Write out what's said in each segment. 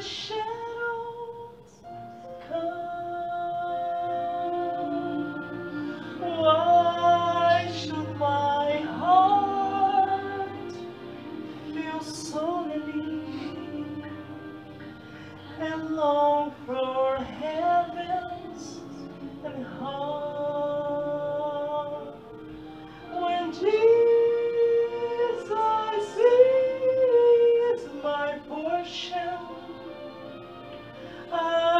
shadows come, why should my heart feel so lonely and long for heavens and heart when Jesus is my portion, a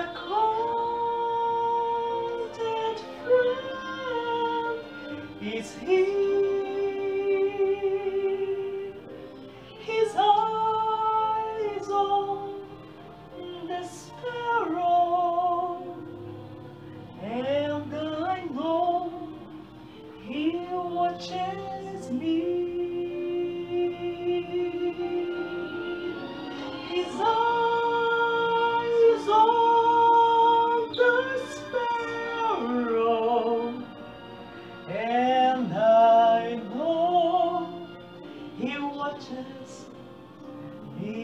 content friend is He. His eyes on the sparrow, and I know He watches me. His eyes on the sparrow, and I know He watches me.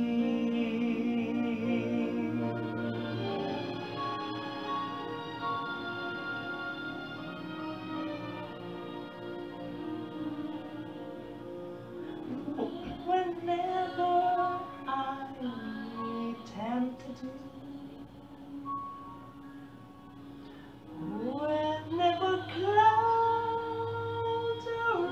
Whenever I'm tempted, whenever clouds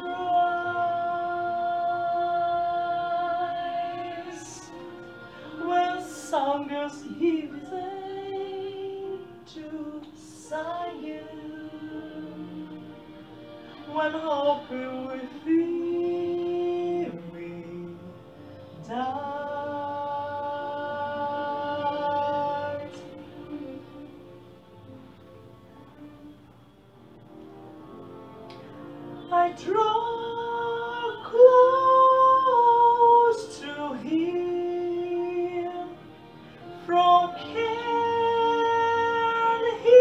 arise, when songers gives to sighing, when hope will fear me dies, I draw close to Him. From can He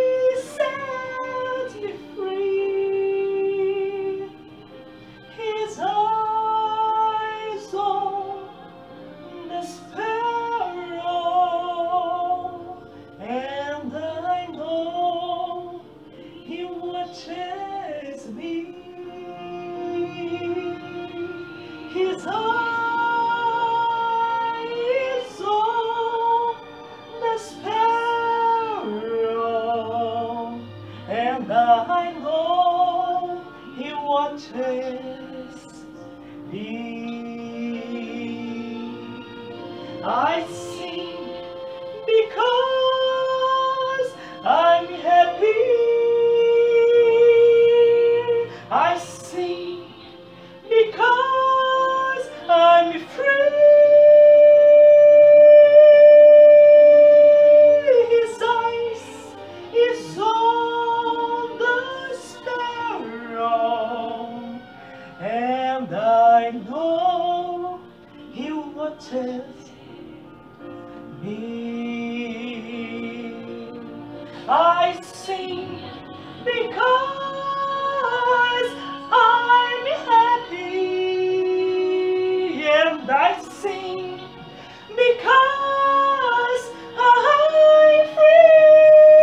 set me free? His eyes on the sparrow, and I know He watches me. His eyes on the sparrow, and I know He watches me. I sing because I'm happy. I sing because I'm free. His eyes is on the sparrow, and I know He watches me. I sing because I'm happy, and I sing because I'm free.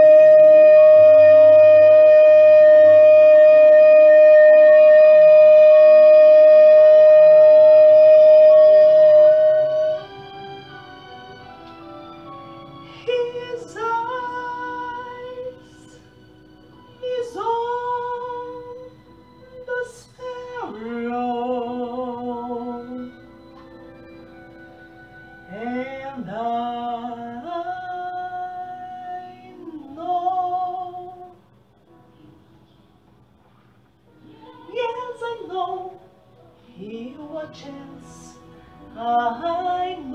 His eyes is on the sparrow, and I know, yes I know He watches. I